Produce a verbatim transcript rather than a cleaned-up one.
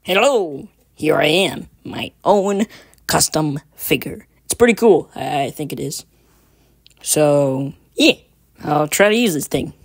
Hello, here I am, my own custom figure. It's pretty cool, I think it is. So, yeah, I'll try to use this thing.